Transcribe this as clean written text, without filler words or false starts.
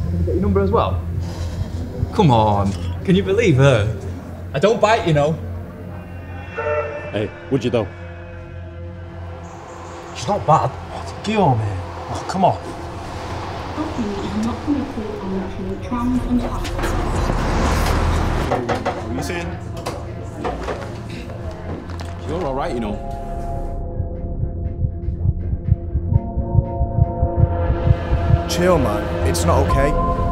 Can I get your number as well? Come on, can you believe her? I don't bite, you know. Hey, would you though? She's not bad. Get on, man. Oh, come on. Booking is not permitted on luxury trams and tunnels. What are you saying? You're alright, you know. Chill, man. It's not okay.